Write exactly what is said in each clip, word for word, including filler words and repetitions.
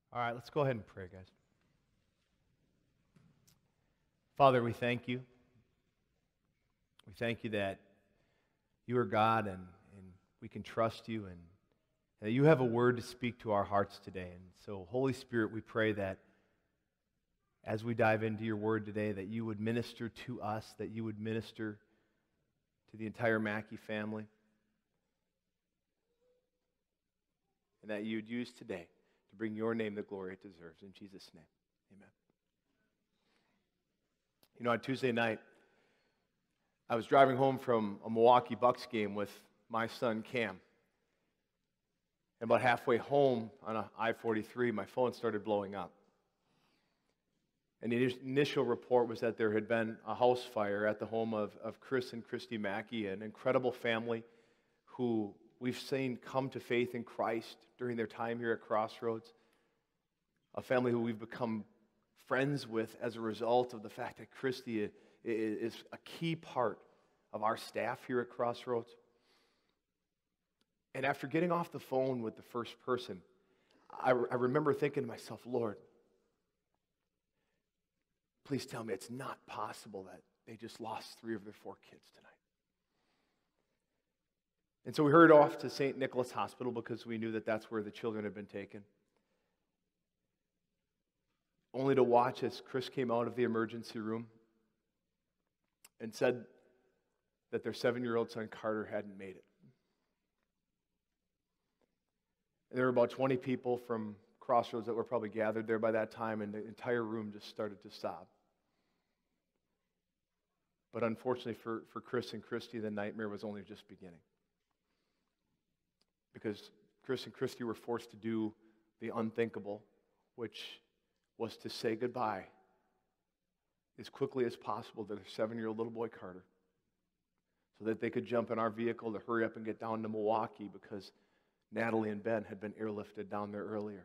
All right, let's go ahead and pray, guys. Father, we thank you. We thank you that you are God and, and we can trust you and that you have a word to speak to our hearts today. And so, Holy Spirit, we pray that as we dive into your word today, that you would minister to us, that you would minister to the entire Maki family, and that you would use today to bring your name the glory it deserves. In Jesus' name, amen. You know, on Tuesday night, I was driving home from a Milwaukee Bucks game with my son, Cam. And about halfway home on I forty-three, my phone started blowing up. And the initial report was that there had been a house fire at the home of, of Chris and Christy Maki, an incredible family who we've seen come to faith in Christ during their time here at Crossroads. A family who we've become friends with as a result of the fact that Christy is a key part of our staff here at Crossroads. And after getting off the phone with the first person, I, I remember thinking to myself, Lord, please tell me it's not possible that they just lost three of their four kids tonight. And so we hurried off to Saint Nicholas Hospital because we knew that that's where the children had been taken. Only to watch as Chris came out of the emergency room and said that their seven-year-old son Carter hadn't made it. And there were about twenty people from Crossroads that were probably gathered there by that time, and the entire room just started to sob. But unfortunately for, for Chris and Christy, the nightmare was only just beginning. Because Chris and Christy were forced to do the unthinkable, which was to say goodbye as quickly as possible to their seven-year-old little boy Carter, so that they could jump in our vehicle to hurry up and get down to Milwaukee because Natalie and Ben had been airlifted down there earlier.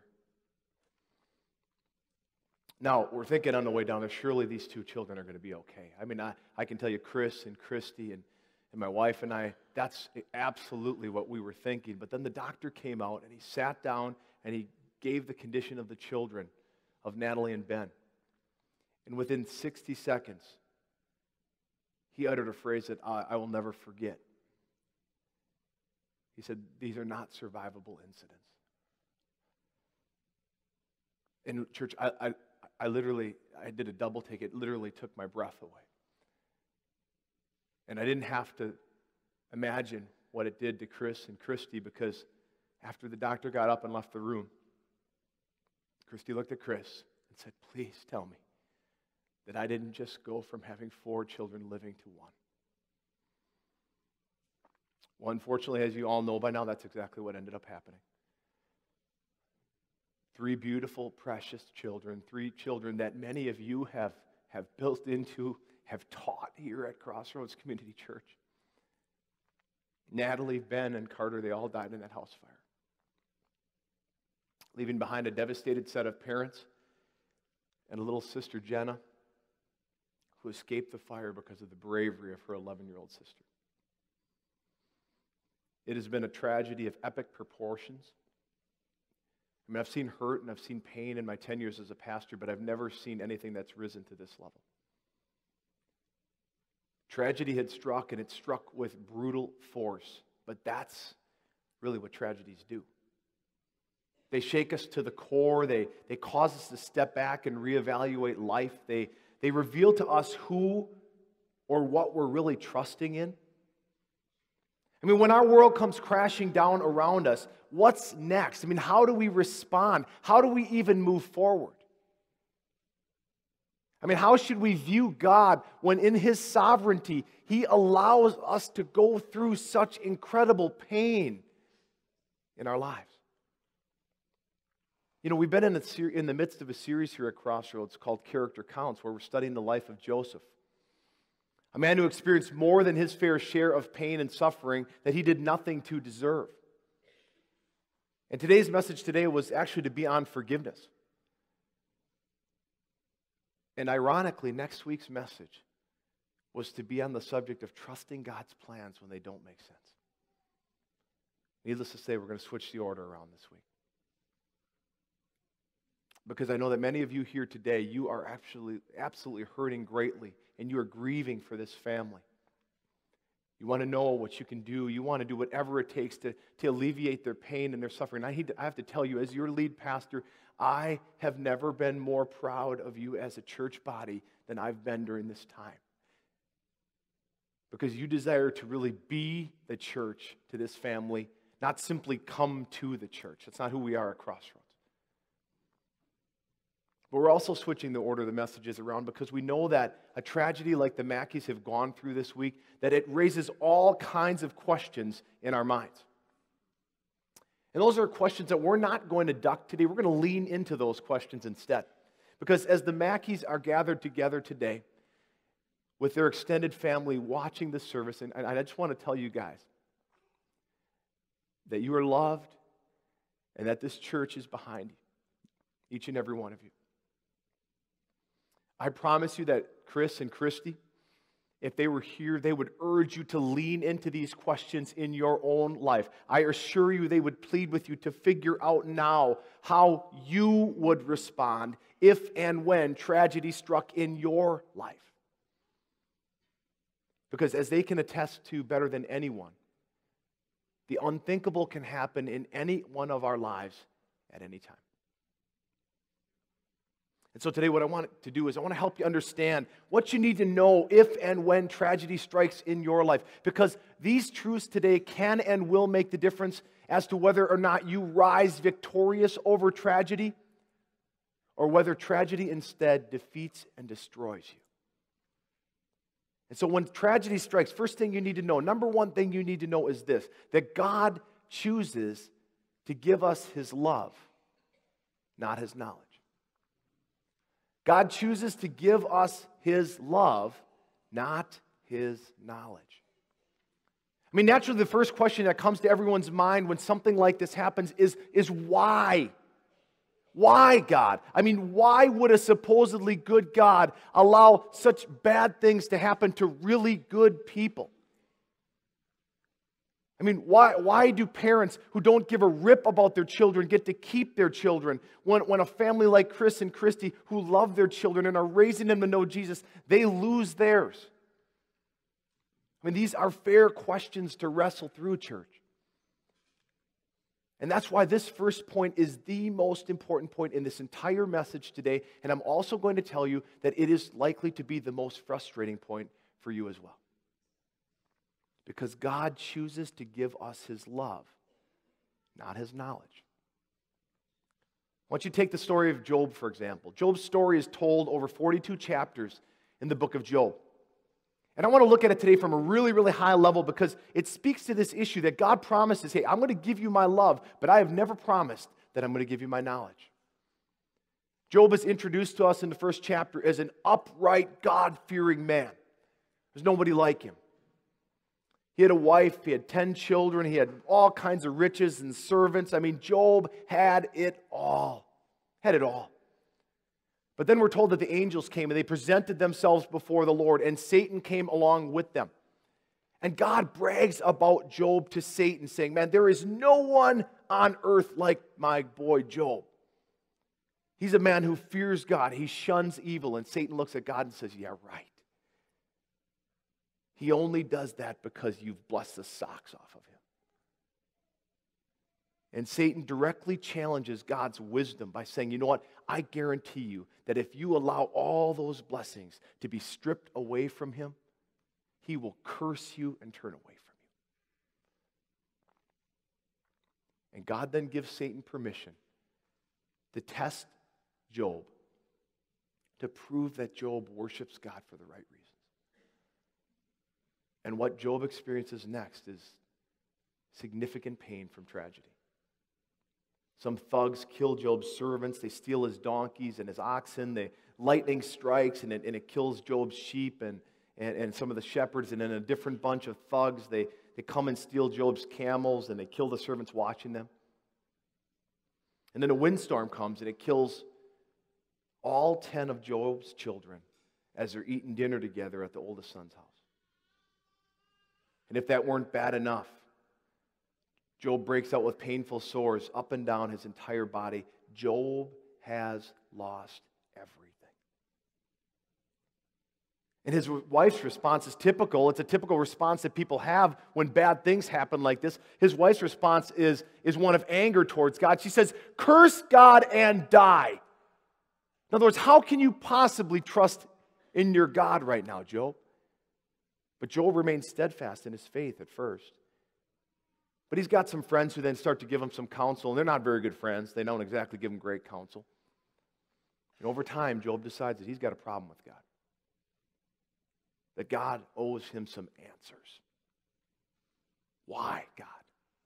Now, we're thinking on the way down there, surely these two children are going to be okay. I mean, I, I can tell you Chris and Christy and, and my wife and I, that's absolutely what we were thinking. But then the doctor came out and he sat down and he gave the condition of the children, of Natalie and Ben. And within sixty seconds, he uttered a phrase that I, I will never forget. He said, these are not survivable incidents. And church, I, I, I literally, I did a double take. It literally took my breath away. And I didn't have to imagine what it did to Chris and Christy, because after the doctor got up and left the room, Christy looked at Chris and said, please tell me that I didn't just go from having four children living to one. Well, unfortunately, as you all know by now, that's exactly what ended up happening. Three beautiful, precious children, three children that many of you have, have built into, have taught here at Crossroads Community Church. Natalie, Ben, and Carter, they all died in that house fire, leaving behind a devastated set of parents and a little sister, Jenna, who escaped the fire because of the bravery of her eleven-year-old sister. It has been a tragedy of epic proportions. I mean, I've seen hurt and I've seen pain in my ten years as a pastor, but I've never seen anything that's risen to this level. Tragedy had struck, and it struck with brutal force, but that's really what tragedies do. They shake us to the core. They, they cause us to step back and reevaluate life. They, they reveal to us who or what we're really trusting in. I mean, when our world comes crashing down around us, what's next? I mean, how do we respond? How do we even move forward? I mean, how should we view God when in His sovereignty, He allows us to go through such incredible pain in our lives? You know, we've been in, a ser- in the midst of a series here at Crossroads called Character Counts, where we're studying the life of Joseph, a man who experienced more than his fair share of pain and suffering that he did nothing to deserve. And today's message today was actually to be on forgiveness. And ironically, next week's message was to be on the subject of trusting God's plans when they don't make sense. Needless to say, we're going to switch the order around this week. Because I know that many of you here today, you are actually absolutely hurting greatly, and you are grieving for this family. You want to know what you can do. You want to do whatever it takes to, to alleviate their pain and their suffering. I, need to, I have to tell you, as your lead pastor, I have never been more proud of you as a church body than I've been during this time. Because you desire to really be the church to this family, not simply come to the church. That's not who we are at Crossroads. But we're also switching the order of the messages around because we know that a tragedy like the Makis have gone through this week, that it raises all kinds of questions in our minds. And those are questions that we're not going to duck today. We're going to lean into those questions instead. Because as the Makis are gathered together today with their extended family watching the service, and I just want to tell you guys that you are loved and that this church is behind you, each and every one of you. I promise you that Chris and Christy, if they were here, they would urge you to lean into these questions in your own life. I assure you they would plead with you to figure out now how you would respond if and when tragedy struck in your life. Because as they can attest to better than anyone, the unthinkable can happen in any one of our lives at any time. And so today what I want to do is I want to help you understand what you need to know if and when tragedy strikes in your life. Because these truths today can and will make the difference as to whether or not you rise victorious over tragedy or whether tragedy instead defeats and destroys you. And so when tragedy strikes, first thing you need to know, number one thing you need to know is this, that God chooses to give us His love, not His knowledge. God chooses to give us His love, not His knowledge. I mean, naturally, the first question that comes to everyone's mind when something like this happens is, is why? Why, God? I mean, why would a supposedly good God allow such bad things to happen to really good people? I mean, why, why do parents who don't give a rip about their children get to keep their children when, when a family like Chris and Christy who love their children and are raising them to know Jesus, they lose theirs? I mean, these are fair questions to wrestle through, church. And that's why this first point is the most important point in this entire message today. And I'm also going to tell you that it is likely to be the most frustrating point for you as well. Because God chooses to give us His love, not His knowledge. I want you to take the story of Job, for example. Job's story is told over forty-two chapters in the book of Job. And I want to look at it today from a really, really high level because it speaks to this issue that God promises, hey, I'm going to give you my love, but I have never promised that I'm going to give you my knowledge. Job is introduced to us in the first chapter as an upright, God-fearing man. There's nobody like him. He had a wife, he had ten children, he had all kinds of riches and servants. I mean, Job had it all. Had it all. But then we're told that the angels came and they presented themselves before the Lord, and Satan came along with them. And God brags about Job to Satan, saying, man, there is no one on earth like my boy Job. He's a man who fears God. He shuns evil. And Satan looks at God and says, yeah, right. He only does that because you've blessed the socks off of him. And Satan directly challenges God's wisdom by saying, you know what? I guarantee you that if you allow all those blessings to be stripped away from him, he will curse you and turn away from you. And God then gives Satan permission to test Job to prove that Job worships God for the right reasons. And what Job experiences next is significant pain from tragedy. Some thugs kill Job's servants. They steal his donkeys and his oxen. The lightning strikes and it, and it kills Job's sheep and, and, and some of the shepherds. And then a different bunch of thugs, they, they come and steal Job's camels and they kill the servants watching them. And then a windstorm comes and it kills all ten of Job's children as they're eating dinner together at the oldest son's house. And if that weren't bad enough, Job breaks out with painful sores up and down his entire body. Job has lost everything. And his wife's response is typical. It's a typical response that people have when bad things happen like this. His wife's response is, is one of anger towards God. She says, "Curse God and die." In other words, how can you possibly trust in your God right now, Job? But Job remains steadfast in his faith at first. But he's got some friends who then start to give him some counsel, and they're not very good friends. They don't exactly give him great counsel. And over time, Job decides that he's got a problem with God. That God owes him some answers. Why, God?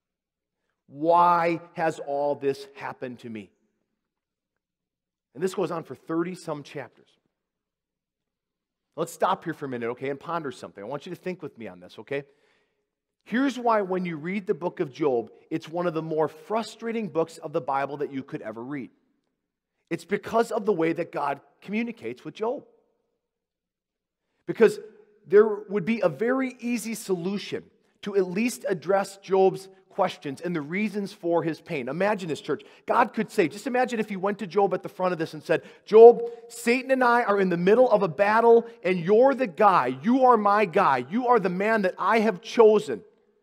Why has all this happened to me? And this goes on for thirty-some chapters. Let's stop here for a minute, okay, and ponder something. I want you to think with me on this, okay? Here's why when you read the book of Job, it's one of the more frustrating books of the Bible that you could ever read. It's because of the way that God communicates with Job. Because there would be a very easy solution to at least address Job's questions and the reasons for his pain. Imagine this, church. God could say, just imagine if he went to Job at the front of this and said, "Job, Satan and I are in the middle of a battle, and you're the guy. You are my guy. You are the man that I have chosen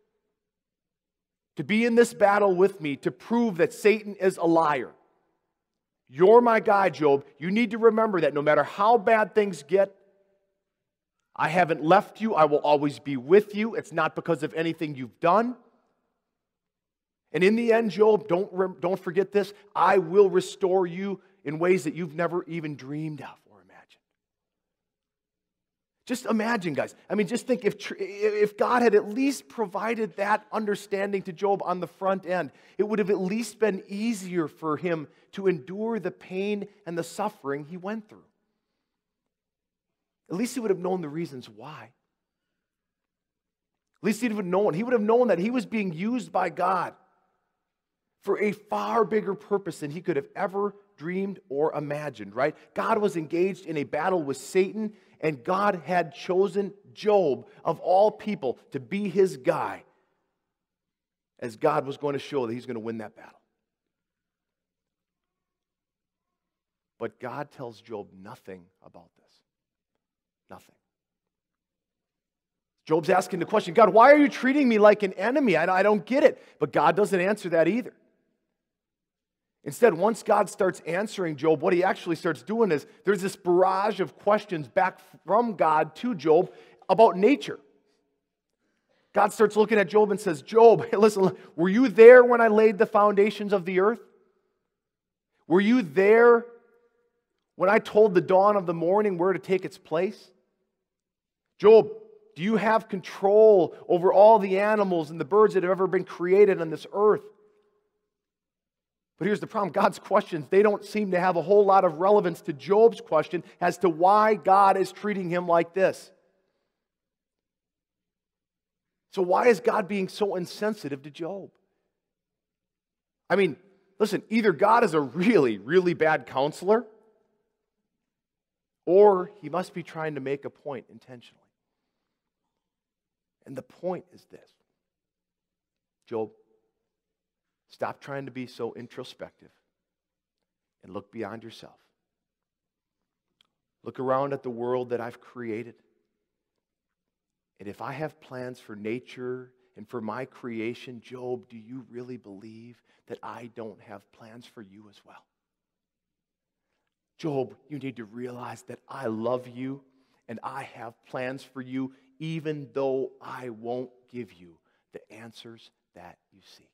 to be in this battle with me to prove that Satan is a liar. You're my guy, Job. You need to remember that no matter how bad things get, I haven't left you. I will always be with you. It's not because of anything you've done. And in the end, Job, don't, don't forget this, I will restore you in ways that you've never even dreamed of or imagined." Just imagine, guys. I mean, just think if, if God had at least provided that understanding to Job on the front end, it would have at least been easier for him to endure the pain and the suffering he went through. At least he would have known the reasons why. At least he would have known. He would have known that he was being used by God for a far bigger purpose than he could have ever dreamed or imagined, right? God was engaged in a battle with Satan, and God had chosen Job, of all people, to be his guy, as God was going to show that he's going to win that battle. But God tells Job nothing about this. Nothing. Job's asking the question, "God, why are you treating me like an enemy? I, I don't get it." But God doesn't answer that either. Instead, once God starts answering Job, what he actually starts doing is there's this barrage of questions back from God to Job about nature. God starts looking at Job and says, "Job, hey, listen, were you there when I laid the foundations of the earth? Were you there when I told the dawn of the morning where to take its place? Job, do you have control over all the animals and the birds that have ever been created on this earth?" But here's the problem. God's questions, they don't seem to have a whole lot of relevance to Job's question as to why God is treating him like this. So why is God being so insensitive to Job? I mean, listen, either God is a really, really bad counselor, or he must be trying to make a point intentionally. And the point is this. Job, stop trying to be so introspective and look beyond yourself. Look around at the world that I've created. And if I have plans for nature and for my creation, Job, do you really believe that I don't have plans for you as well? Job, you need to realize that I love you and I have plans for you, even though I won't give you the answers that you seek.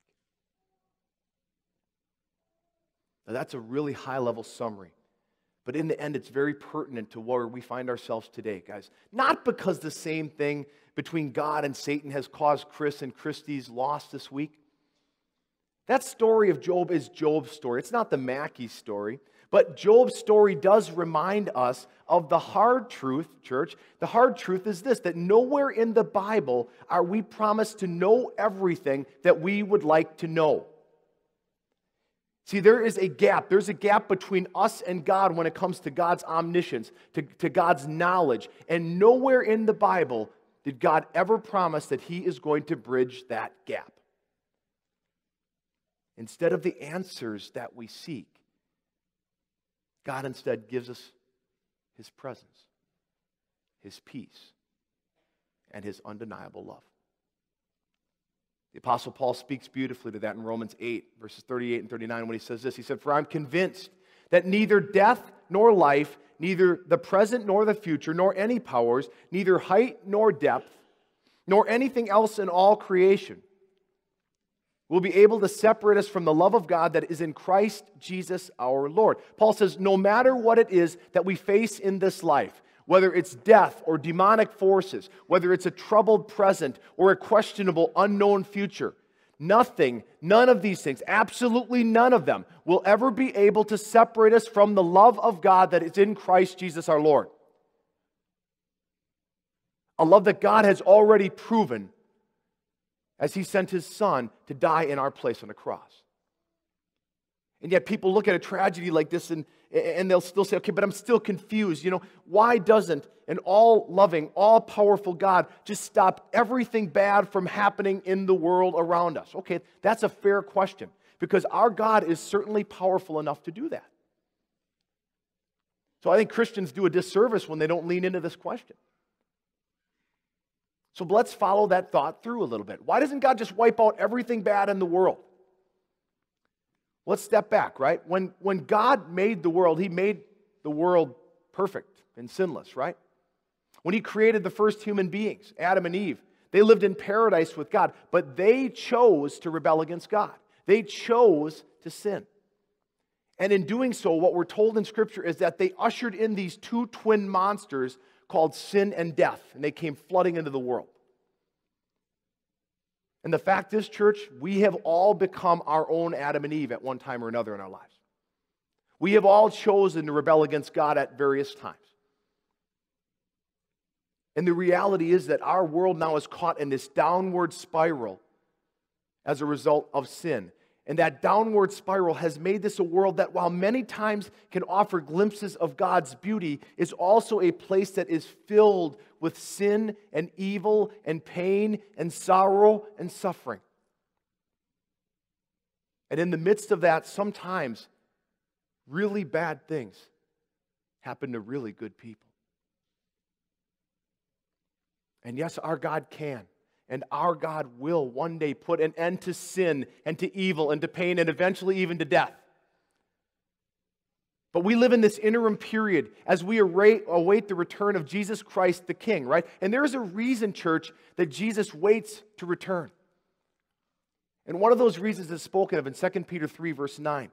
Now, that's a really high-level summary. But in the end, it's very pertinent to where we find ourselves today, guys. Not because the same thing between God and Satan has caused Chris and Christy's loss this week. That story of Job is Job's story. It's not the Maki story. But Job's story does remind us of the hard truth, church. The hard truth is this, that nowhere in the Bible are we promised to know everything that we would like to know. See, there is a gap. There's a gap between us and God when it comes to God's omniscience, to, to God's knowledge. And nowhere in the Bible did God ever promise that He is going to bridge that gap. Instead of the answers that we seek, God instead gives us His presence, His peace, and His undeniable love. The Apostle Paul speaks beautifully to that in Romans eight, verses thirty-eight and thirty-nine, when he says this. He said, "For I'm convinced that neither death nor life, neither the present nor the future, nor any powers, neither height nor depth, nor anything else in all creation will be able to separate us from the love of God that is in Christ Jesus our Lord." Paul says, no matter what it is that we face in this life, whether it's death or demonic forces, whether it's a troubled present or a questionable unknown future, nothing, none of these things, absolutely none of them, will ever be able to separate us from the love of God that is in Christ Jesus our Lord. A love that God has already proven as He sent His Son to die in our place on the cross. And yet people look at a tragedy like this and, and they'll still say, okay, but I'm still confused. You know, why doesn't an all-loving, all-powerful God just stop everything bad from happening in the world around us? Okay, that's a fair question, because our God is certainly powerful enough to do that. So I think Christians do a disservice when they don't lean into this question. So let's follow that thought through a little bit. Why doesn't God just wipe out everything bad in the world? Let's step back, right? When, when God made the world, He made the world perfect and sinless, right? When He created the first human beings, Adam and Eve, they lived in paradise with God, but they chose to rebel against God. They chose to sin. And in doing so, what we're told in Scripture is that they ushered in these two twin monsters called sin and death, and they came flooding into the world. And the fact is, church, we have all become our own Adam and Eve at one time or another in our lives. We have all chosen to rebel against God at various times. And the reality is that our world now is caught in this downward spiral as a result of sin. And that downward spiral has made this a world that, while many times can offer glimpses of God's beauty, is also a place that is filled with sin and evil and pain and sorrow and suffering. And in the midst of that, sometimes really bad things happen to really good people. And yes, our God can. And our God will one day put an end to sin and to evil and to pain and eventually even to death. But we live in this interim period as we await the return of Jesus Christ the King, right? And there is a reason, church, that Jesus waits to return. And one of those reasons is spoken of in Second Peter three, verse nine.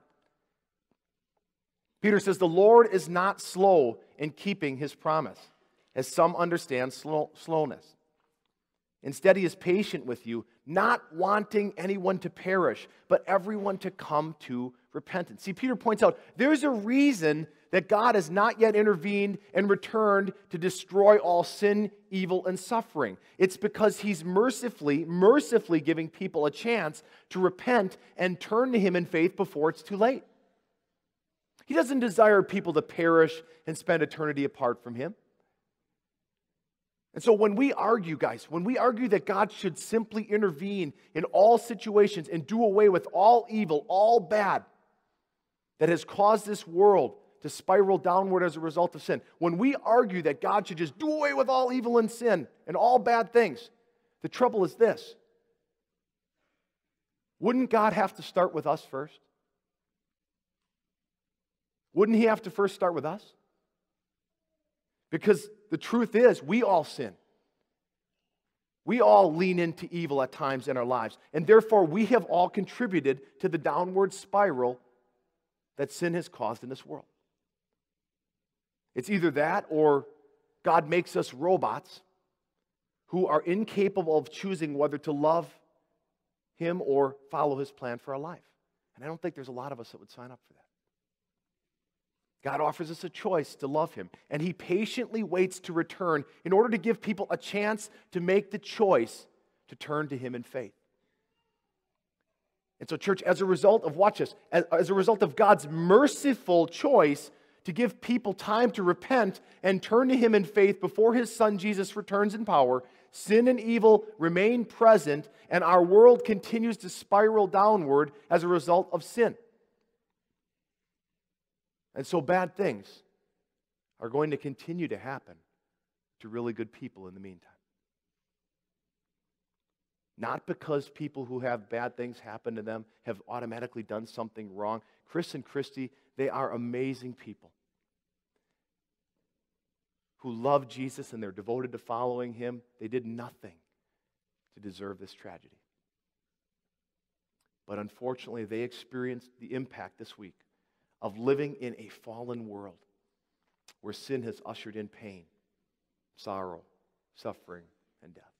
Peter says, "The Lord is not slow in keeping His promise, as some understand slow, slowness. Instead, He is patient with you, not wanting anyone to perish, but everyone to come to repentance." See, Peter points out there's a reason that God has not yet intervened and returned to destroy all sin, evil, and suffering. It's because He's mercifully, mercifully giving people a chance to repent and turn to Him in faith before it's too late. He doesn't desire people to perish and spend eternity apart from Him. And so when we argue, guys, when we argue that God should simply intervene in all situations and do away with all evil, all bad that has caused this world to spiral downward as a result of sin, when we argue that God should just do away with all evil and sin and all bad things, the trouble is this. Wouldn't God have to start with us first? Wouldn't He have to first start with us? Because the truth is, we all sin. We all lean into evil at times in our lives. And therefore, we have all contributed to the downward spiral that sin has caused in this world. It's either that or God makes us robots who are incapable of choosing whether to love Him or follow His plan for our life. And I don't think there's a lot of us that would sign up for that. God offers us a choice to love Him, and He patiently waits to return in order to give people a chance to make the choice to turn to Him in faith. And so, church, as a result of, watch this, as, as a result of God's merciful choice to give people time to repent and turn to Him in faith before His Son Jesus returns in power, sin and evil remain present, and our world continues to spiral downward as a result of sin. And so bad things are going to continue to happen to really good people in the meantime. Not because people who have bad things happen to them have automatically done something wrong. Chris and Christy, they are amazing people who love Jesus and they're devoted to following Him. They did nothing to deserve this tragedy. But unfortunately, they experienced the impact this week of living in a fallen world where sin has ushered in pain, sorrow, suffering, and death.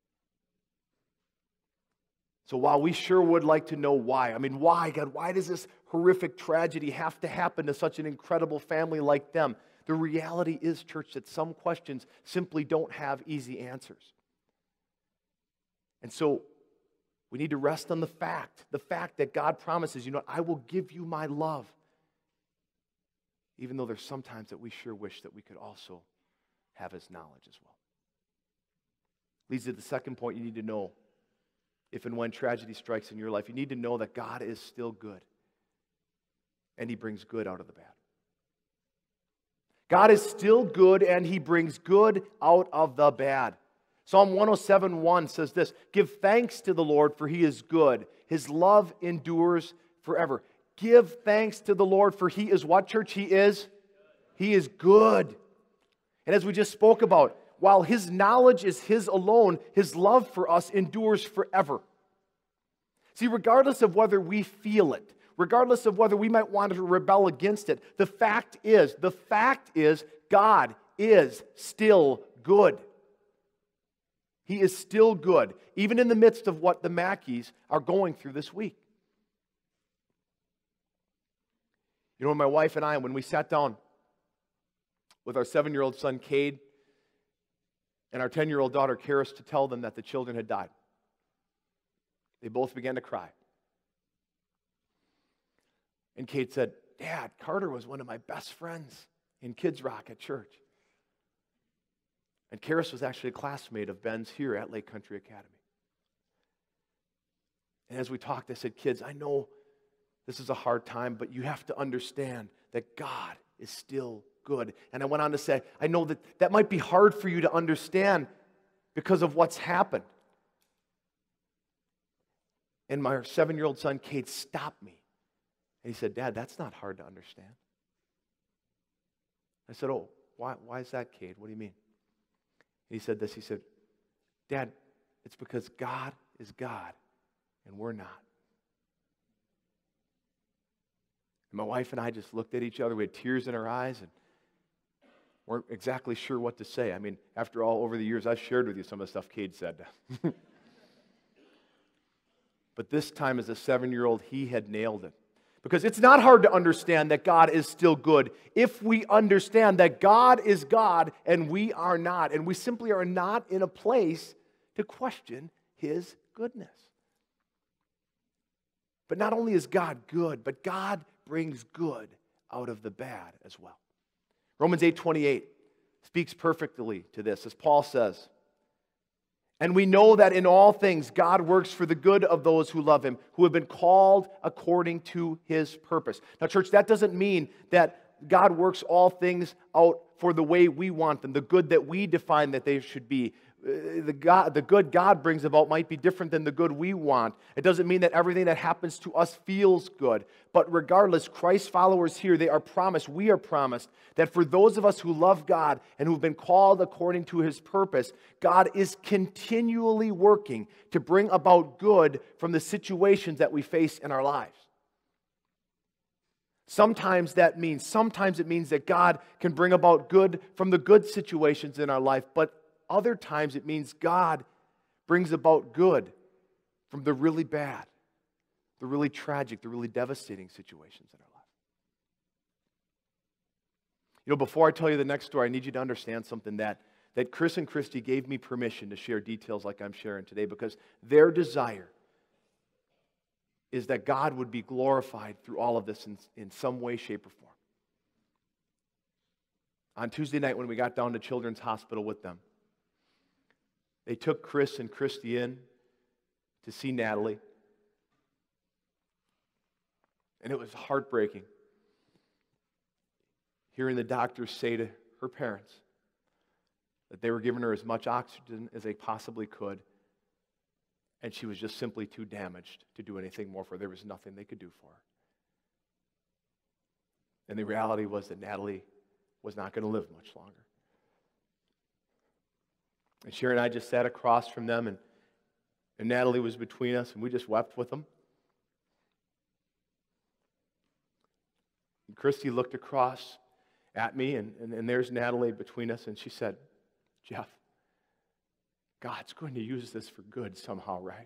So while we sure would like to know why, I mean, why, God, why does this horrific tragedy have to happen to such an incredible family like them? The reality is, church, that some questions simply don't have easy answers. And so we need to rest on the fact, the fact that God promises, you know, I will give you my love. Even though there's sometimes that we sure wish that we could also have His knowledge as well. Leads to the second point you need to know. If and when tragedy strikes in your life, you need to know that God is still good. And He brings good out of the bad. God is still good and He brings good out of the bad. Psalm one oh seven one says this, give thanks to the Lord for He is good. His love endures forever. Give thanks to the Lord for He is what, church? He is? He is good. And as we just spoke about, while His knowledge is His alone, His love for us endures forever. See, regardless of whether we feel it, regardless of whether we might want to rebel against it, the fact is, the fact is, God is still good. He is still good, even in the midst of what the Makis are going through this week. You know, my wife and I, when we sat down with our seven-year-old son, Cade, and our ten-year-old daughter, Karis, to tell them that the children had died, they both began to cry. And Cade said, Dad, Carter was one of my best friends in Kids Rock at church. And Karis was actually a classmate of Ben's here at Lake Country Academy. And as we talked, I said, kids, I know this is a hard time, but you have to understand that God is still good. And I went on to say, I know that that might be hard for you to understand because of what's happened. And my seven-year-old son, Cade, stopped me. And he said, Dad, that's not hard to understand. I said, oh, why, why is that, Cade? What do you mean? And he said this, he said, Dad, it's because God is God and we're not. And my wife and I just looked at each other. We had tears in our eyes and weren't exactly sure what to say. I mean, after all, over the years, I've shared with you some of the stuff Cade said. But this time as a seven-year-old, he had nailed it. Because it's not hard to understand that God is still good if we understand that God is God and we are not. And we simply are not in a place to question His goodness. But not only is God good, but God brings good out of the bad as well. Romans eight twenty-eight speaks perfectly to this, as Paul says, and we know that in all things God works for the good of those who love Him, who have been called according to His purpose. Now, church, that doesn't mean that God works all things out for the way we want them, the good that we define that they should be. The, God, the good God brings about might be different than the good we want. It doesn't mean that everything that happens to us feels good. But regardless, Christ's followers here, they are promised, we are promised, that for those of us who love God and who have been called according to His purpose, God is continually working to bring about good from the situations that we face in our lives. Sometimes that means, sometimes it means that God can bring about good from the good situations in our life, but other times it means God brings about good from the really bad, the really tragic, the really devastating situations in our life. You know, before I tell you the next story, I need you to understand something, that, that Chris and Christy gave me permission to share details like I'm sharing today because their desire is that God would be glorified through all of this in, in some way, shape, or form. On Tuesday night when we got down to Children's Hospital with them, they took Chris and Christy in to see Natalie. And it was heartbreaking. hearing the doctors say to her parents that they were giving her as much oxygen as they possibly could, and she was just simply too damaged to do anything more for her. There was nothing they could do for her. And the reality was that Natalie was not going to live much longer. And Sherry and I just sat across from them, and, and Natalie was between us, and we just wept with them. And Christy looked across at me, and, and, and there's Natalie between us, and she said, Jeff, God's going to use this for good somehow, right?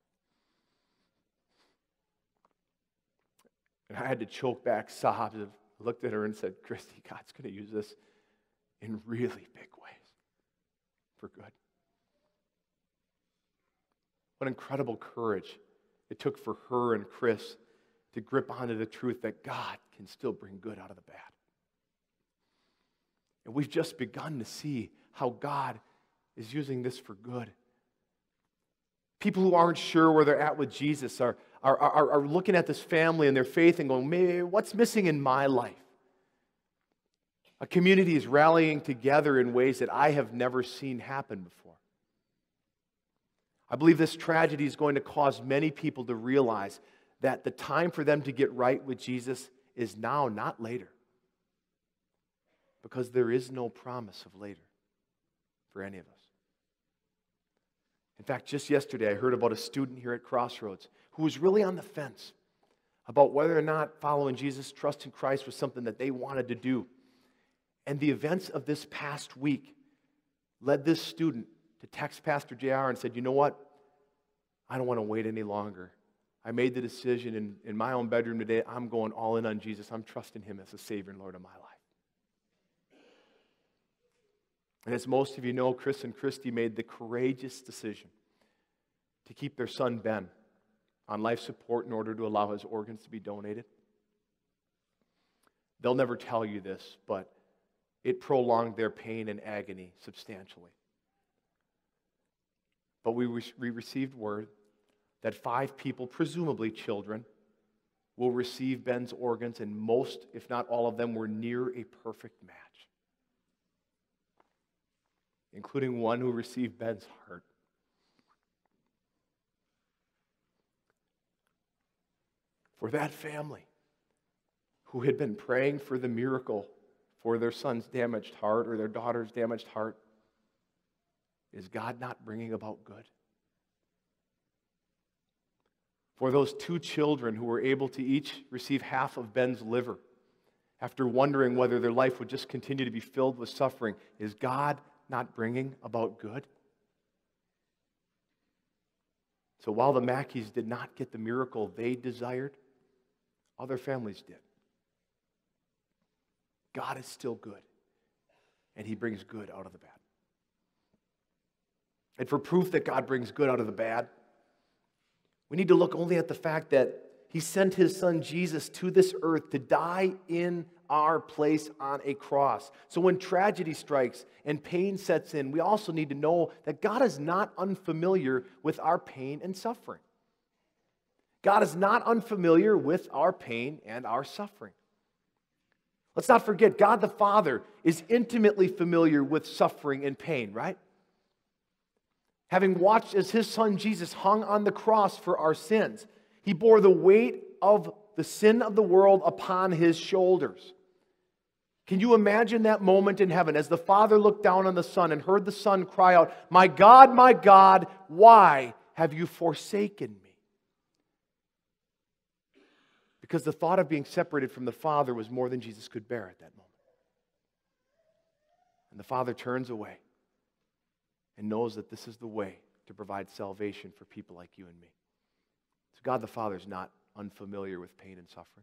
And I had to choke back sobs. I looked at her and said, Christy, God's going to use this in really big ways for good. What incredible courage it took for her and Chris to grip onto the truth that God can still bring good out of the bad. And we've just begun to see how God is using this for good. People who aren't sure where they're at with Jesus are, are, are, are looking at this family and their faith and going, maybe what's missing in my life? A community is rallying together in ways that I have never seen happen before. I believe this tragedy is going to cause many people to realize that the time for them to get right with Jesus is now, not later. Because there is no promise of later for any of us. In fact, just yesterday I heard about a student here at Crossroads who was really on the fence about whether or not following Jesus, trusting Christ was something that they wanted to do. And the events of this past week led this student to text Pastor J R and said, you know what? I don't want to wait any longer. I made the decision in, in my own bedroom today. I'm going all in on Jesus. I'm trusting Him as the Savior and Lord of my life. And as most of you know, Chris and Christy made the courageous decision to keep their son Ben on life support in order to allow his organs to be donated. They'll never tell you this, but it prolonged their pain and agony substantially. But we, re- we received word that five people, presumably children, will receive Ben's organs, and most, if not all of them, were near a perfect match, including one who received Ben's heart. For that family who had been praying for the miracle for their son's damaged heart or their daughter's damaged heart, is God not bringing about good? For those two children who were able to each receive half of Ben's liver after wondering whether their life would just continue to be filled with suffering, is God not bringing about good? So while the Makis did not get the miracle they desired, other families did. God is still good, and He brings good out of the bad. And for proof that God brings good out of the bad, we need to look only at the fact that He sent His Son Jesus to this earth to die in our place on a cross. So when tragedy strikes and pain sets in, we also need to know that God is not unfamiliar with our pain and suffering. God is not unfamiliar with our pain and our suffering. Let's not forget, God the Father is intimately familiar with suffering and pain, right? Having watched as His Son Jesus hung on the cross for our sins, He bore the weight of the sin of the world upon His shoulders. Can you imagine that moment in heaven as the Father looked down on the Son and heard the Son cry out, "My God, my God, why have you forsaken me?" Because the thought of being separated from the Father was more than Jesus could bear at that moment. And the Father turns away and knows that this is the way to provide salvation for people like you and me. So God the Father is not unfamiliar with pain and suffering.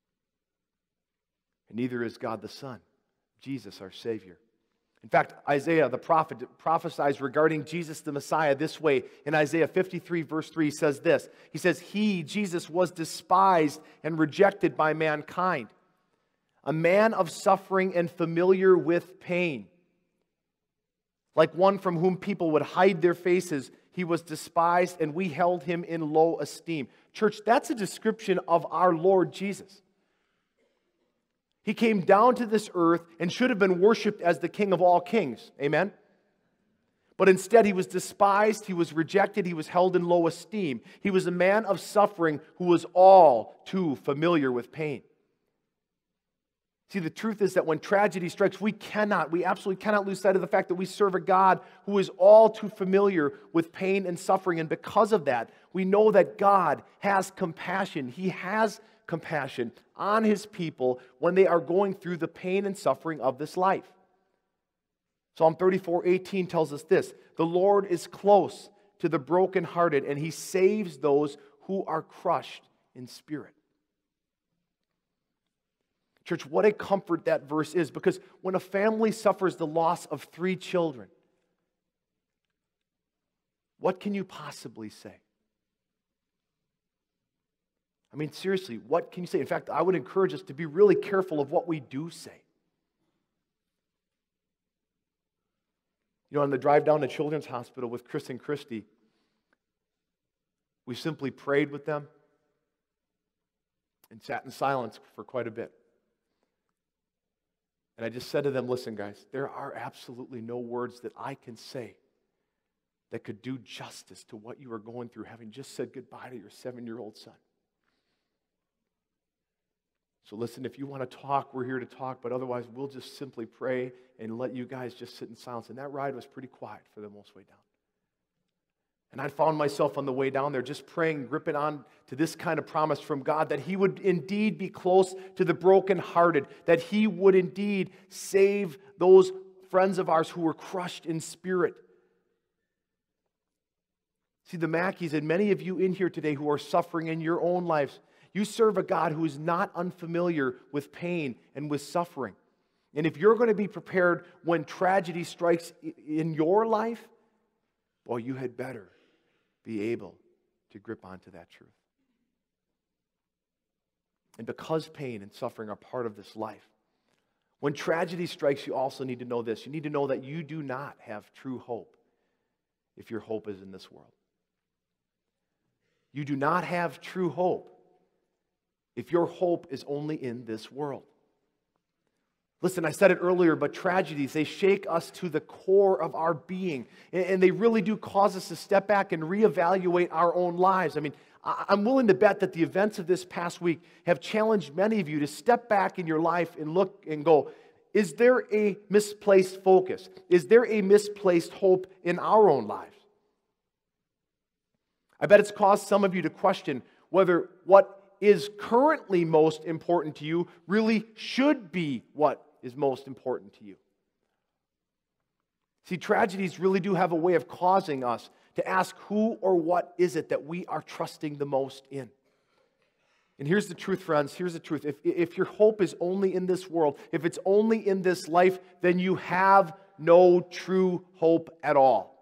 And neither is God the Son, Jesus our Savior. In fact, Isaiah the prophet prophesies regarding Jesus the Messiah this way. In Isaiah fifty-three verse three, he says this. He says, He, Jesus, was despised and rejected by mankind, a man of suffering and familiar with pain. Like one from whom people would hide their faces, He was despised, and we held Him in low esteem. Church, that's a description of our Lord Jesus. He came down to this earth and should have been worshiped as the King of all kings. Amen? But instead, he was despised, he was rejected, he was held in low esteem. He was a man of suffering who was all too familiar with pain. See, the truth is that when tragedy strikes, we cannot, we absolutely cannot lose sight of the fact that we serve a God who is all too familiar with pain and suffering. And because of that, we know that God has compassion. He has compassion on His people when they are going through the pain and suffering of this life. Psalm thirty-four eighteen tells us this: the Lord is close to the brokenhearted, and He saves those who are crushed in spirit. Church, what a comfort that verse is, because when a family suffers the loss of three children, what can you possibly say? I mean, seriously, what can you say? In fact, I would encourage us to be really careful of what we do say. You know, on the drive down to Children's Hospital with Chris and Christy, we simply prayed with them and sat in silence for quite a bit. And I just said to them, listen, guys, there are absolutely no words that I can say that could do justice to what you are going through, having just said goodbye to your seven-year-old son. So listen, if you want to talk, we're here to talk, but otherwise we'll just simply pray and let you guys just sit in silence. And that ride was pretty quiet for the most way down. And I found myself on the way down there just praying, gripping on to this kind of promise from God, that He would indeed be close to the brokenhearted, that He would indeed save those friends of ours who were crushed in spirit. See, the Makis and many of you in here today who are suffering in your own lives, you serve a God who is not unfamiliar with pain and with suffering. And if you're going to be prepared when tragedy strikes in your life, boy, you had better be able to grip onto that truth. And because pain and suffering are part of this life, when tragedy strikes, you also need to know this. You need to know that you do not have true hope if your hope is in this world. You do not have true hope if your hope is only in this world. Listen, I said it earlier, but tragedies, they shake us to the core of our being. And they really do cause us to step back and reevaluate our own lives. I mean, I'm willing to bet that the events of this past week have challenged many of you to step back in your life and look and go, is there a misplaced focus? Is there a misplaced hope in our own lives? I bet it's caused some of you to question whether what is currently most important to you really should be what is most important to you. See, tragedies really do have a way of causing us to ask who or what is it that we are trusting the most in. And here's the truth, friends. Here's the truth. If, if your hope is only in this world, if it's only in this life, then you have no true hope at all.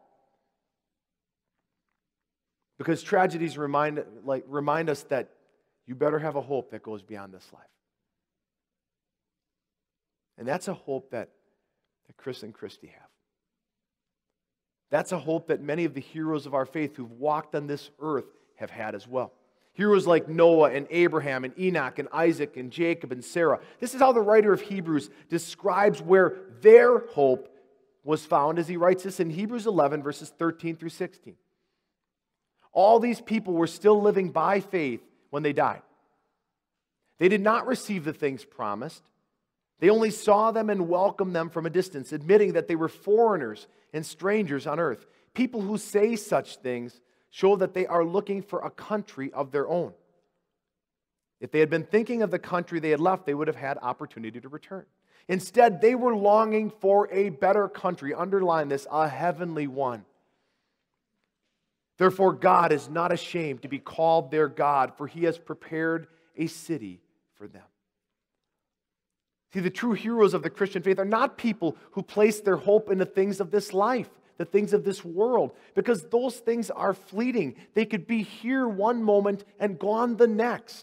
Because tragedies remind, like, remind us that you better have a hope that goes beyond this life. And that's a hope that, that Chris and Christy have. That's a hope that many of the heroes of our faith who've walked on this earth have had as well. Heroes like Noah and Abraham and Enoch and Isaac and Jacob and Sarah. This is how the writer of Hebrews describes where their hope was found as he writes this in Hebrews eleven, verses thirteen through sixteen. All these people were still living by faith when they died. They did not receive the things promised. They only saw them and welcomed them from a distance, admitting that they were foreigners and strangers on earth. People who say such things show that they are looking for a country of their own. If they had been thinking of the country they had left, they would have had opportunity to return. Instead, they were longing for a better country. Underline this, a heavenly one. Therefore, God is not ashamed to be called their God, for He has prepared a city for them. See, the true heroes of the Christian faith are not people who place their hope in the things of this life, the things of this world, because those things are fleeting. They could be here one moment and gone the next.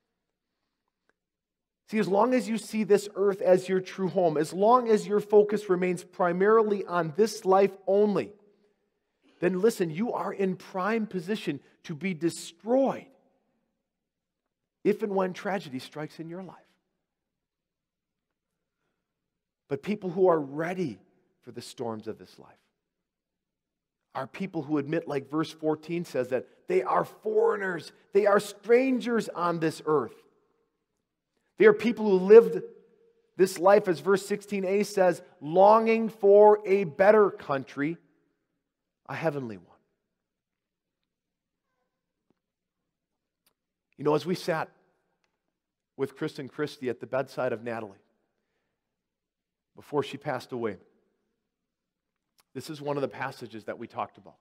See, as long as you see this earth as your true home, as long as your focus remains primarily on this life only, then listen, you are in prime position to be destroyed if and when tragedy strikes in your life. but people who are ready for the storms of this life. Are people who admit, like verse fourteen says, that they are foreigners, they are strangers on this earth. They are people who lived this life, as verse sixteen a says, longing for a better country, a heavenly one. You know, as we sat with Chris and Christy at the bedside of Natalie before she passed away, this is one of the passages that we talked about.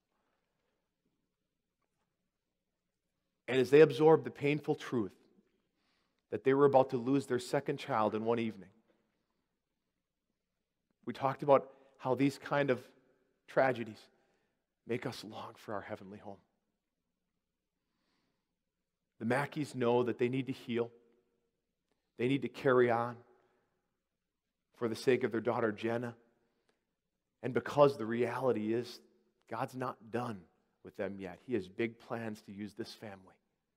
And as they absorbed the painful truth that they were about to lose their second child in one evening, we talked about how these kind of tragedies make us long for our heavenly home. The Makis know that they need to heal. They need to carry on for the sake of their daughter Jenna. And because the reality is, God's not done with them yet. He has big plans to use this family.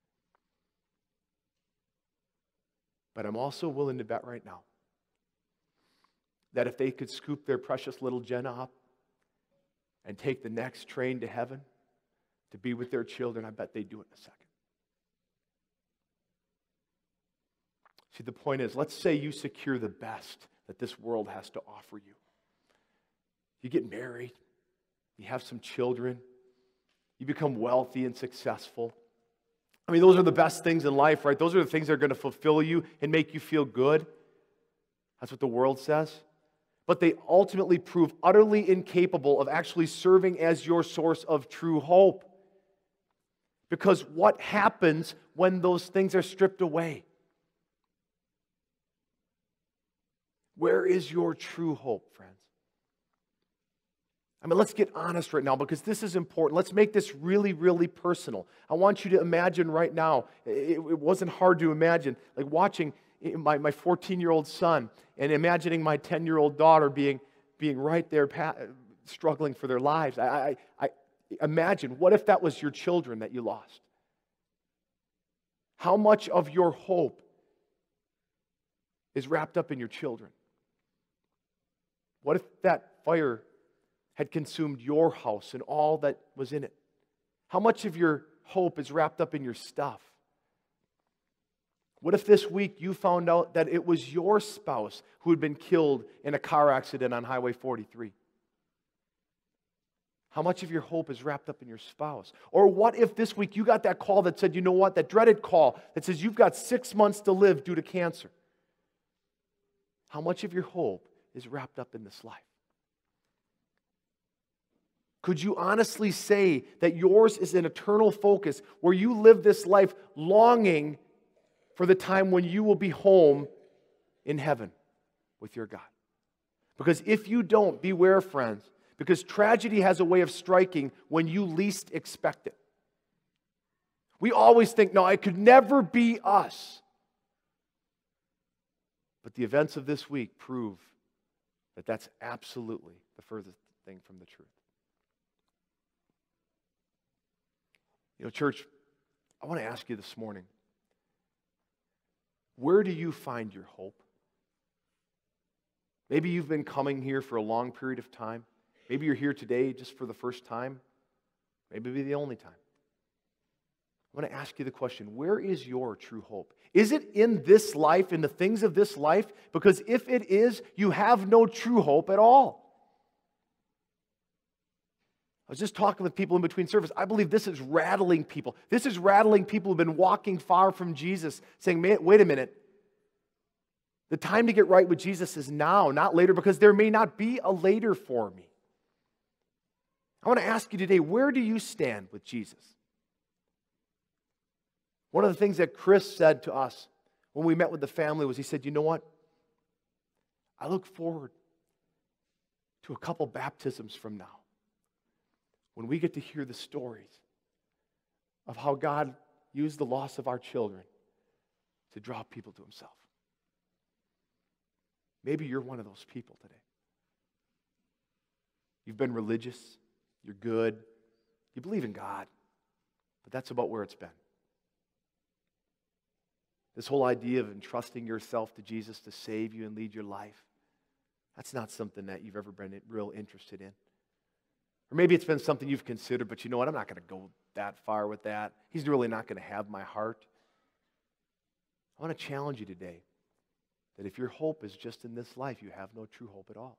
But I'm also willing to bet right now that if they could scoop their precious little Jenna up and take the next train to heaven to be with their children, I bet they'd do it in a second. See, the point is, let's say you secure the best that this world has to offer you. You get married, you have some children, you become wealthy and successful. I mean, those are the best things in life, right? Those are the things that are going to fulfill you and make you feel good. That's what the world says. But they ultimately prove utterly incapable of actually serving as your source of true hope. Because what happens when those things are stripped away? Where is your true hope, friends? I mean, let's get honest right now because this is important. Let's make this really, really personal. I want you to imagine right now, it, it wasn't hard to imagine, like watching my, my fourteen-year-old son and imagining my ten-year-old daughter being, being right there struggling for their lives. I, I, I imagine, what if that was your children that you lost? How much of your hope is wrapped up in your children? What if that fire had consumed your house and all that was in it? How much of your hope is wrapped up in your stuff? What if this week you found out that it was your spouse who had been killed in a car accident on Highway forty-three? How much of your hope is wrapped up in your spouse? Or what if this week you got that call that said, you know what, that dreaded call that says you've got six months to live due to cancer? How much of your hope is wrapped up in this life? Could you honestly say that yours is an eternal focus where you live this life longing for the time when you will be home in heaven with your God? Because if you don't, beware, friends, because tragedy has a way of striking when you least expect it. We always think, no, it could never be us. But the events of this week prove that that's absolutely the furthest thing from the truth. You know, church, I want to ask you this morning, where do you find your hope? Maybe you've been coming here for a long period of time. Maybe you're here today just for the first time. Maybe it'll be the only time. I want to ask you the question, where is your true hope? Is it in this life, in the things of this life? Because if it is, you have no true hope at all. I was just talking with people in between service. I believe this is rattling people. This is rattling people who've been walking far from Jesus, saying, "Man, wait a minute. The time to get right with Jesus is now, not later, because there may not be a later for me." I want to ask you today, where do you stand with Jesus? One of the things that Chris said to us when we met with the family was he said, you know what? I look forward to a couple baptisms from now when we get to hear the stories of how God used the loss of our children to draw people to himself. Maybe you're one of those people today. You've been religious, you're good, you believe in God, but that's about where it's been. This whole idea of entrusting yourself to Jesus to save you and lead your life, That's not something that you've ever been real interested in. Or maybe it's been something you've considered, but you know what? I'm not going to go that far with that. He's really not going to have my heart. I want to challenge you today that if your hope is just in this life, you have no true hope at all.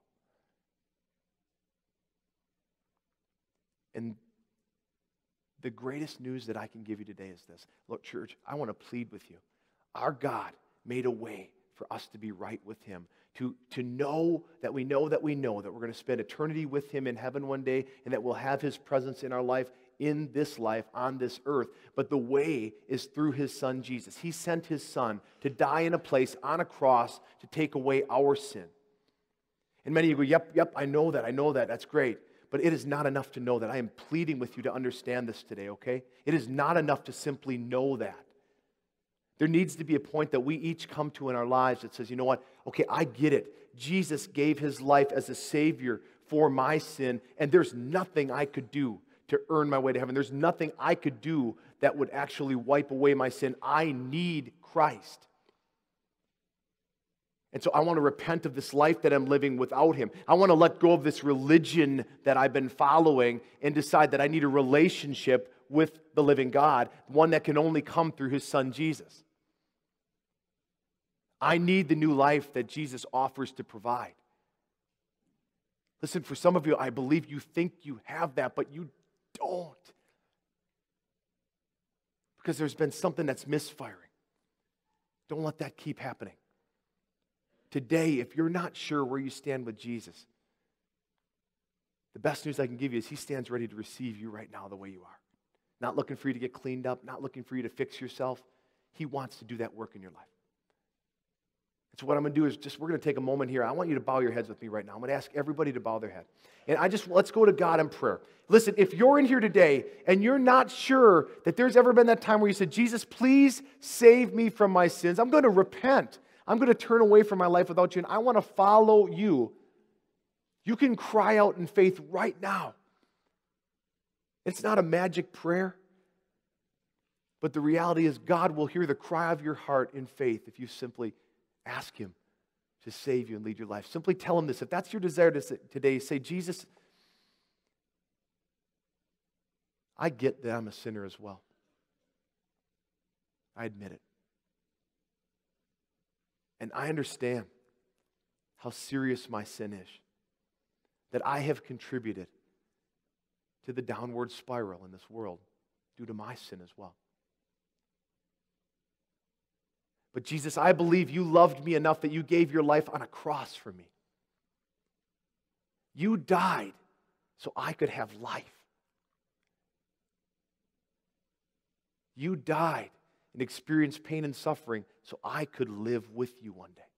And the greatest news that I can give you today is this. Look, church, I want to plead with you. Our God made a way for us to be right with Him, to, to know that we know that we know that we're going to spend eternity with Him in heaven one day, and that we'll have His presence in our life, in this life, on this earth. But the way is through His Son, Jesus. He sent His Son to die in a place on a cross to take away our sin. And many of you go, yep, yep, I know that, I know that, that's great. But it is not enough to know that. I am pleading with you to understand this today, okay? It is not enough to simply know that. There needs to be a point that we each come to in our lives that says, you know what? Okay, I get it. Jesus gave His life as a Savior for my sin, and there's nothing I could do to earn my way to heaven. There's nothing I could do that would actually wipe away my sin. I need Christ. And so I want to repent of this life that I'm living without Him. I want to let go of this religion that I've been following and decide that I need a relationship with the living God, one that can only come through His Son, Jesus. I need the new life that Jesus offers to provide. Listen, for some of you, I believe you think you have that, but you don't. Because there's been something that's misfiring. Don't let that keep happening. Today, if you're not sure where you stand with Jesus, the best news I can give you is He stands ready to receive you right now the way you are. Not looking for you to get cleaned up, not looking for you to fix yourself. He wants to do that work in your life. And so what I'm going to do is just, we're going to take a moment here. I want you to bow your heads with me right now. I'm going to ask everybody to bow their head. And I just, let's go to God in prayer. Listen, if you're in here today and you're not sure that there's ever been that time where you said, Jesus, please save me from my sins. I'm going to repent. I'm going to turn away from my life without you, and I want to follow you. You can cry out in faith right now. It's not a magic prayer, but the reality is God will hear the cry of your heart in faith if you simply ask Him to save you and lead your life. Simply tell Him this. If that's your desire today, say, Jesus, I get that I'm a sinner as well. I admit it. And I understand how serious my sin is, that I have contributed to the downward spiral in this world due to my sin as well. But Jesus, I believe you loved me enough that you gave your life on a cross for me. You died so I could have life. You died and experienced pain and suffering so I could live with you one day.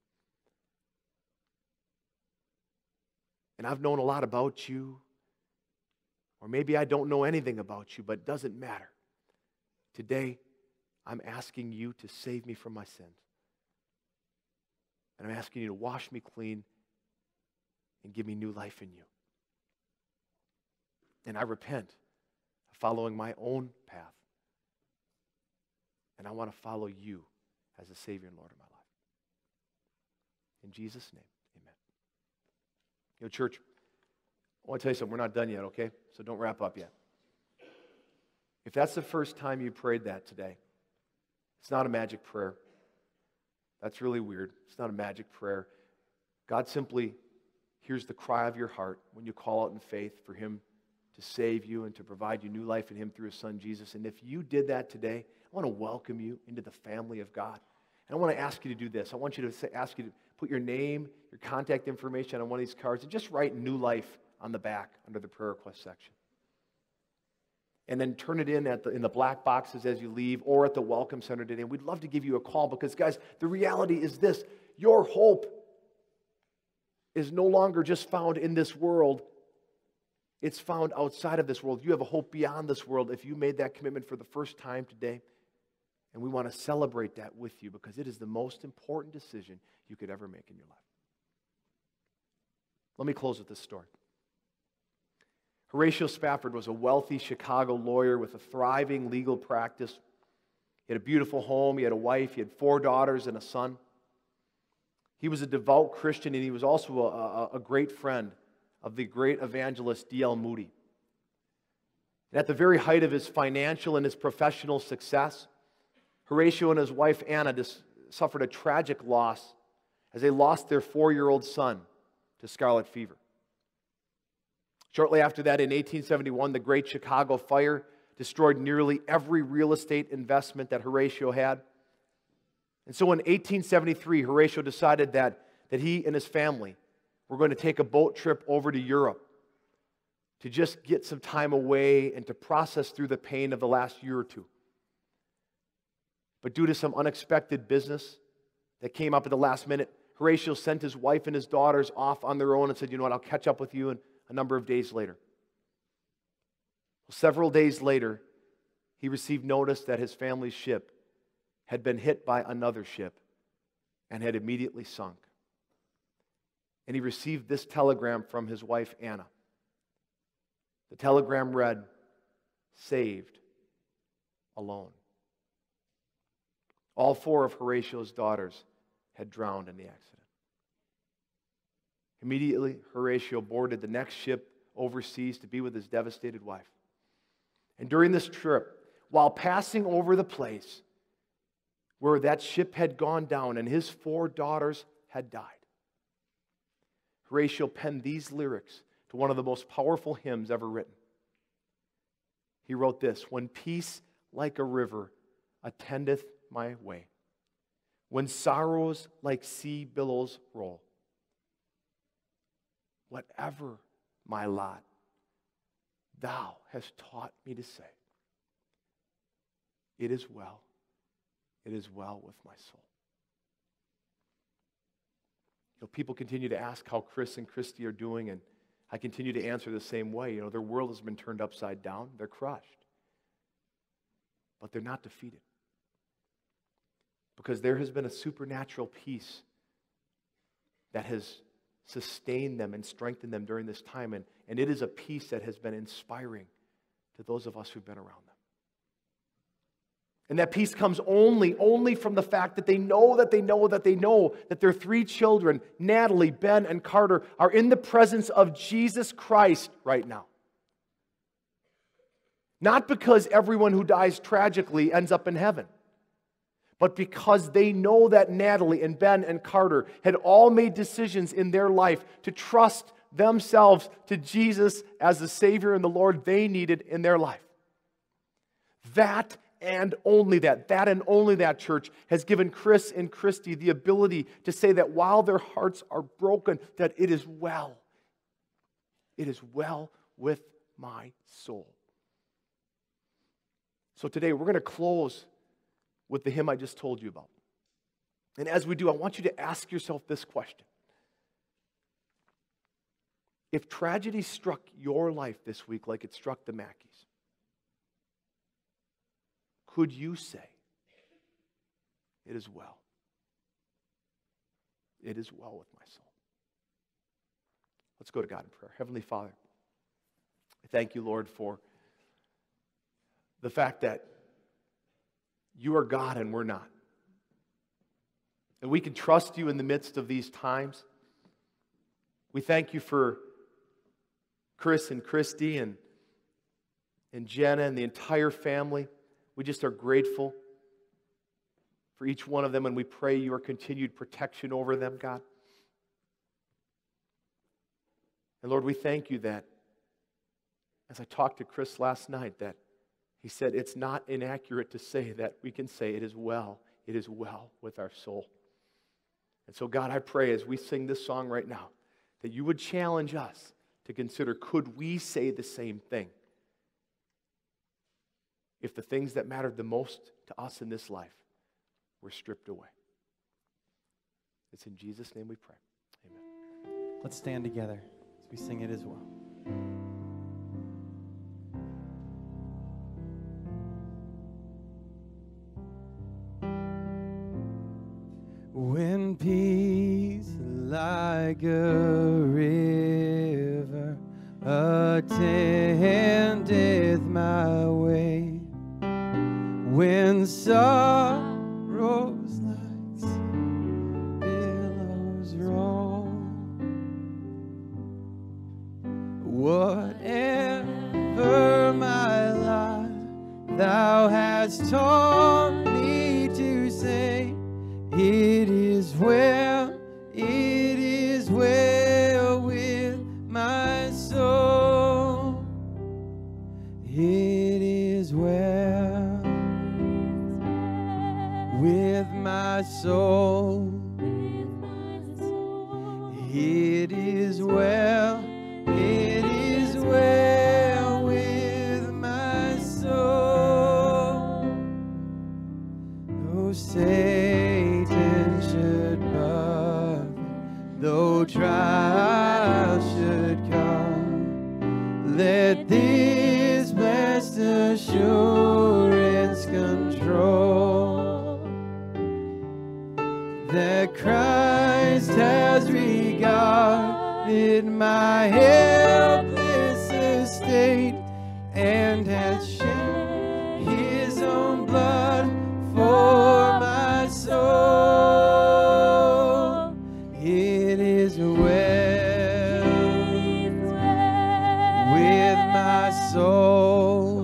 And I've known a lot about you, or maybe I don't know anything about you, but it doesn't matter. Today, I'm asking you to save me from my sins. And I'm asking you to wash me clean and give me new life in you. And I repent of following my own path. And I want to follow you as the Savior and Lord of my life. In Jesus' name, amen. You know, church, I want to tell you something. We're not done yet, okay? So don't wrap up yet. If that's the first time you prayed that today, it's not a magic prayer. That's really weird. It's not a magic prayer. God simply hears the cry of your heart when you call out in faith for Him to save you and to provide you new life in Him through His Son, Jesus. And if you did that today, I want to welcome you into the family of God. And I want to ask you to do this. I want you to say, ask you to put your name, your contact information on one of these cards, and just write New Life on the back under the prayer request section. And then turn it in at the, in the black boxes as you leave or at the Welcome Center today. And we'd love to give you a call because, guys, the reality is this. Your hope is no longer just found in this world. It's found outside of this world. You have a hope beyond this world if you made that commitment for the first time today. And we want to celebrate that with you because it is the most important decision you could ever make in your life. Let me close with this story. Horatio Spafford was a wealthy Chicago lawyer with a thriving legal practice. He had a beautiful home. He had a wife. He had four daughters and a son. He was a devout Christian, and he was also a, a, a great friend of the great evangelist D L Moody. And at the very height of his financial and his professional success, Horatio and his wife Anna just suffered a tragic loss as they lost their four-year-old son to scarlet fever. Shortly after that, in eighteen seventy-one, the Great Chicago Fire destroyed nearly every real estate investment that Horatio had. And so in eighteen seventy-three, Horatio decided that, that he and his family were going to take a boat trip over to Europe to just get some time away and to process through the pain of the last year or two. But due to some unexpected business that came up at the last minute, Horatio sent his wife and his daughters off on their own and said, you know what, I'll catch up with you in a number of days later. Well, several days later, he received notice that his family's ship had been hit by another ship and had immediately sunk. And he received this telegram from his wife, Anna. The telegram read, "Saved, alone." All four of Horatio's daughters had drowned in the accident. Immediately, Horatio boarded the next ship overseas to be with his devastated wife. And during this trip, while passing over the place where that ship had gone down and his four daughters had died, Horatio penned these lyrics to one of the most powerful hymns ever written. He wrote this: "When peace like a river attendeth my way, when sorrows like sea billows roll, whatever my lot, thou hast taught me to say, it is well, it is well with my soul." You know, people continue to ask how Chris and Christy are doing, and I continue to answer the same way. You know, their world has been turned upside down. They're crushed. But they're not defeated. Because there has been a supernatural peace that has sustained them and strengthened them during this time. And, and it is a peace that has been inspiring to those of us who've been around them. And that peace comes only, only from the fact that they know that they know that they know that their three children, Natalie, Ben, and Carter, are in the presence of Jesus Christ right now. Not because everyone who dies tragically ends up in heaven, but because they know that Natalie and Ben and Carter had all made decisions in their life to trust themselves to Jesus as the Savior and the Lord they needed in their life. That and only that, that and only that, church, has given Chris and Christy the ability to say that while their hearts are broken, that it is well. It is well with my soul. So today we're going to close with the hymn I just told you about. And as we do, I want you to ask yourself this question. If tragedy struck your life this week like it struck the Makis, could you say, it is well? It is well with my soul. Let's go to God in prayer. Heavenly Father, I thank you, Lord, for the fact that you are God and we're not. And we can trust you in the midst of these times. We thank you for Chris and Christy and, and Jenna and the entire family. We just are grateful for each one of them, and we pray your continued protection over them, God. And Lord, we thank you that, as I talked to Chris last night, that he said it's not inaccurate to say that we can say it is well, it is well with our soul. And so, God, I pray as we sing this song right now, that you would challenge us to consider, could we say the same thing if the things that mattered the most to us in this life were stripped away? It's in Jesus' name we pray. Amen. Let's stand together as we sing It Is Well. When peace like a river attendeth my way, when sorrows like sea billows has taught me to say, it is well, it is well with my soul. It is well with my soul. It is well, it is well with my soul. Though Satan should buffet, though trials should come, let this blessed assurance control that Christ has regarded my helpless estate and has shed his own blood for my soul. It is well with my soul.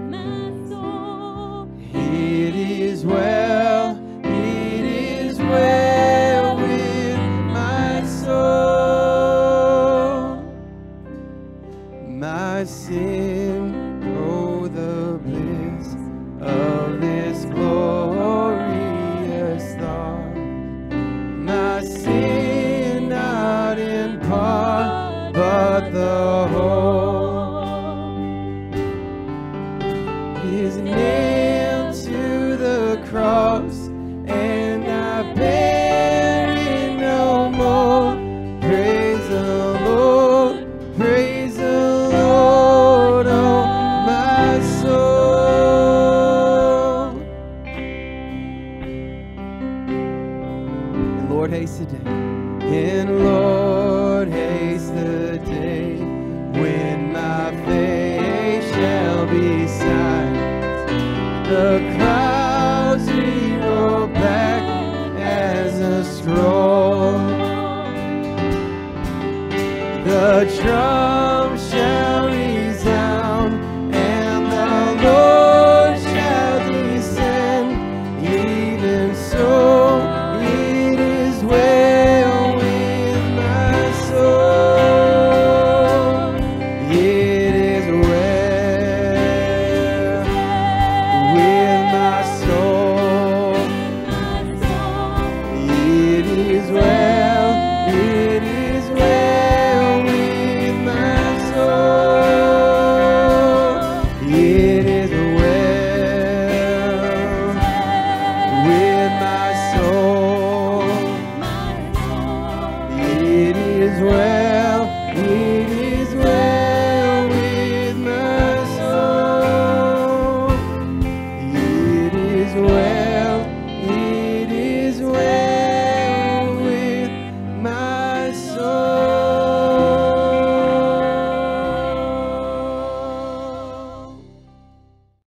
It is well, it is well with my soul. My sin, oh the bliss of this glorious thought. My sin not in part, but the whole is nailed to the cross, and I bear it no more. Praise the Lord, praise the Lord, oh my soul. And Lord, haste the day, and Lord, haste the day when my face shall be silenced. The clouds we roll back as a scroll. The drum